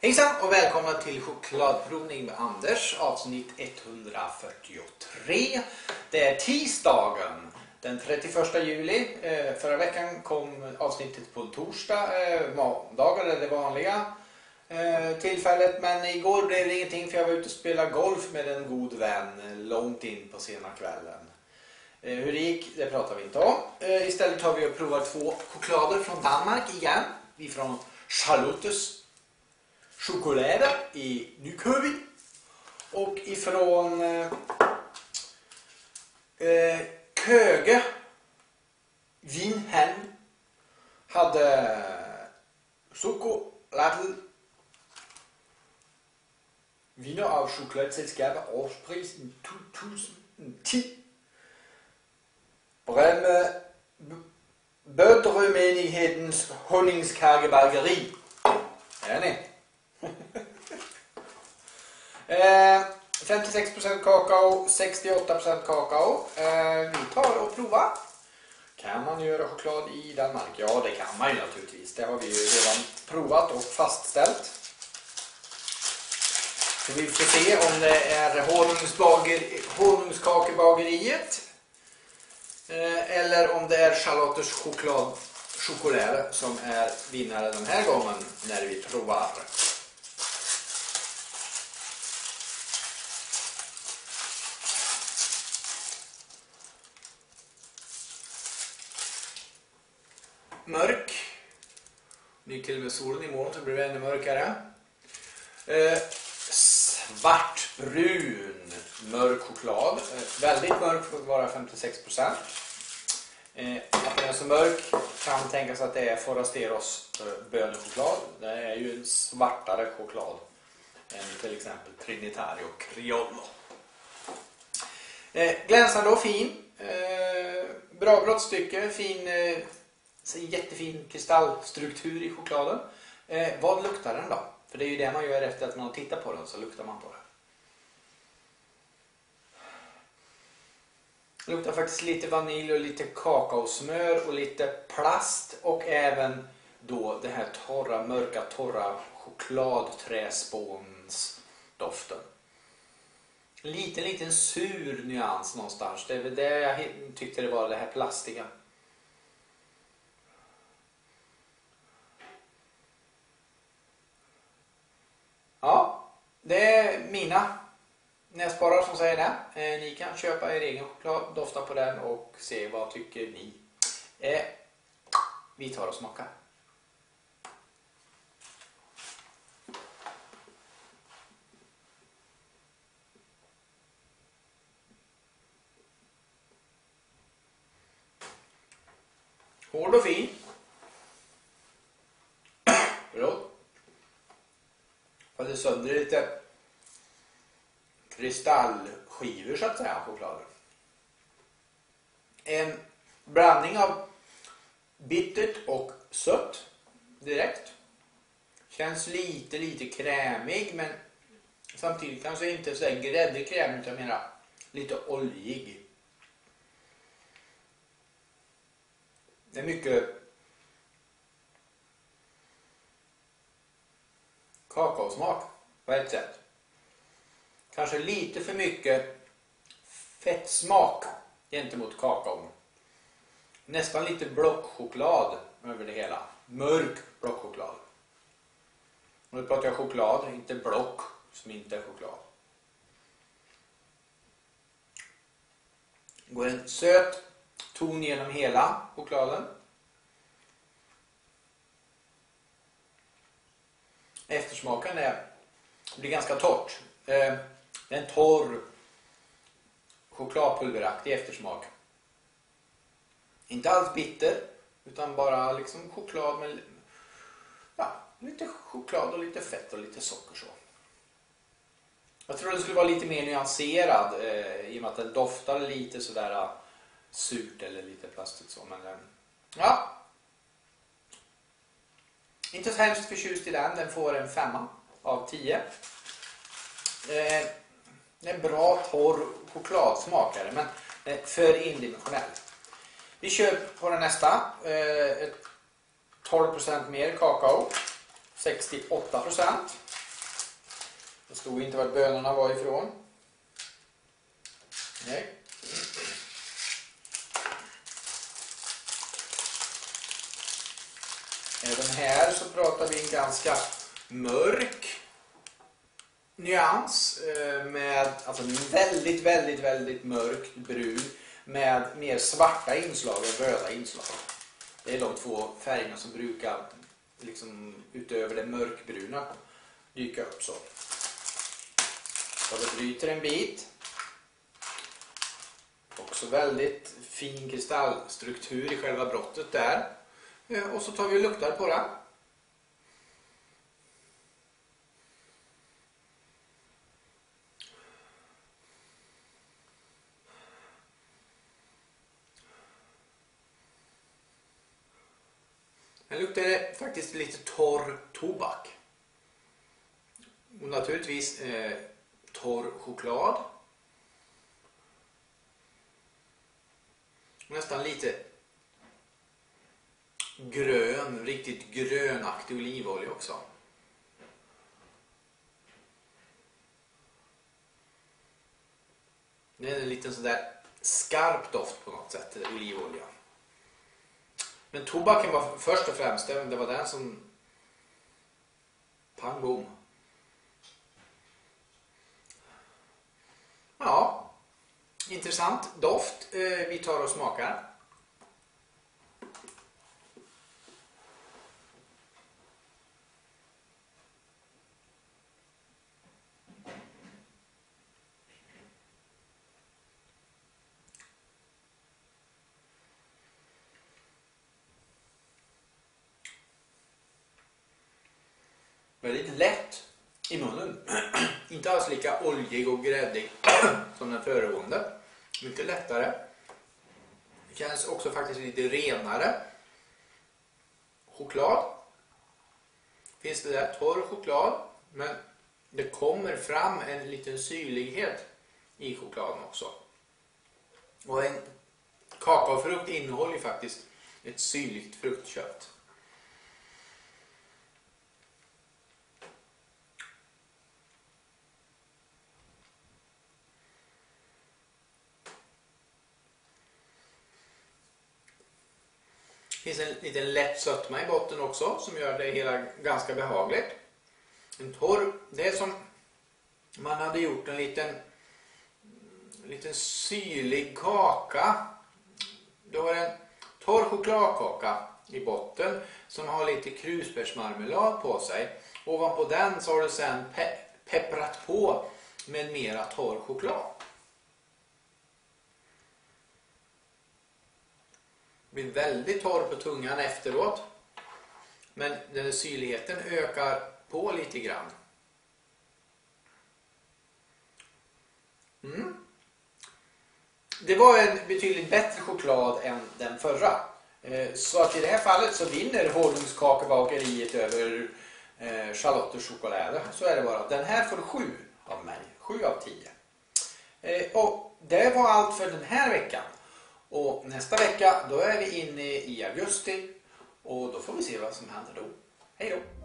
Hejsan och välkomna till chokladprovning med Anders, avsnitt 143. Det är tisdagen den 31 juli. Förra veckan kom avsnittet på en torsdag. Måndagar är det vanliga tillfället. Men igår blev det ingenting för jag var ute och spelade golf med en god vän långt in på sena kvällen. Hur det gick, det pratar vi inte om. Istället har vi att prova två choklader från Danmark igen. Vi från Charlottes choklad i Nykøbing och ifrån Køge Vinhandel hade choklad vinder av chokladselskabet årspris 2010 Bødremenighetens honningskakebageri. Ja, nej. 56% kakao, 68% kakao. Vi tar och provar. Kan man göra choklad i Danmark? Ja, det kan man ju naturligtvis. Det har vi ju redan provat och fastställt. Så vi får se om det är honungskakebageriet eller om det är Charlottes choklad som är vinnare den här gången när vi provar. Mörk. Det är till och med solen imorgon så blir det ännu mörkare. Svartbrun mörk choklad. Väldigt mörk för att vara 56%. Att den är så mörk kan tänkas att det är Forasteros bönechoklad. Det är ju en svartare choklad än till exempel Trinitario Criollo. Glänsande och fin. Bra brottstycke. Jättefin kristallstruktur i chokladen. Vad luktar den då? För det är ju det man gör efter att man tittar på den, så luktar man på den. Det luktar faktiskt lite vanilj och lite kakaosmör och lite plast och även då det här mörka torra chokladträspånsdoften. Liten sur nyans någonstans. Det är väl det jag tyckte det var, det här plastiga. Ja, det är mina näsborrar som säger det. Ni kan köpa er egen choklad, dofta på den och se vad tycker ni. Vi tar och smakar. Hård och fin. Förlåt. Det sönder lite kristallskivor så att säga, chokladen. En blandning av bittert och sött direkt. Känns lite krämig men samtidigt kanske inte så gräddig kräm utan mera lite oljig. Det är mycket kakaosmak på ett sätt. Kanske lite för mycket fettsmak gentemot kakaon. Nästan lite blockchoklad över det hela. Mörk blockchoklad. Och nu pratar jag choklad, inte block som inte är choklad. Det går en söt ton genom hela chokladen. Eftersmaken blir ganska torrt. Det är en torr chokladpulveraktig eftersmak. Inte alls bitter utan bara liksom choklad med lite choklad och lite fett och lite socker så. Jag tror det skulle vara lite mer nyanserad i och med att den doftar lite sådär surt eller lite plastigt så, men ja. Inte så hemskt förtjust i den. Den får en 5 av 10. En bra torr chokladsmakare men för indimensionell. Vi kör på den nästa. 12% mer kakao. 68%. Det stod inte vart bönorna var ifrån. Nej. Även här så pratar vi en ganska mörk nyans med alltså väldigt mörkt brun med mer svarta inslag än röda inslag. Det är de två färgerna som brukar liksom utöver det mörkbruna dyka upp så. Så det bryter en bit. Också väldigt fin kristallstruktur i själva brottet där. Och så tar vi och luktar på den. Den luktar faktiskt lite torr tobak. Och naturligtvis torr choklad. Nästan lite grön, riktigt grönaktig olivolja också. Det är en liten sådär skarp doft på något sätt, olivolja. Men tobaken var först och främst, det var den som pang bom. Ja, intressant doft. Vi tar och smakar. Väldigt lätt i munnen. Inte alls lika oljig och gräddig som den föregående. Mycket lättare. Det känns också faktiskt lite renare. Choklad. Finns det där torr choklad. Men det kommer fram en liten syrlighet i chokladen också. Och en kakaofrukt innehåller faktiskt ett syrligt fruktkött. Det finns en liten lätt sötma i botten också som gör det hela ganska behagligt. En torr, det är som man hade gjort en liten syrlig kaka. Då har en torr chokladkaka i botten som har lite krusbärsmarmelad på sig. Ovanpå den så har du sen pepprat på med mera torr choklad. Blir väldigt torr på tungan efteråt. Men den här syrligheten ökar på lite grann. Det var en betydligt bättre choklad än den förra. Så att i det här fallet så vinner honungskakebakeriet över Charlottes choklad. Så är det bara. Den här får 7 av mig. 7 av 10. Och det var allt för den här veckan. Och nästa vecka då är vi inne i augusti och då får vi se vad som händer då. Hej då!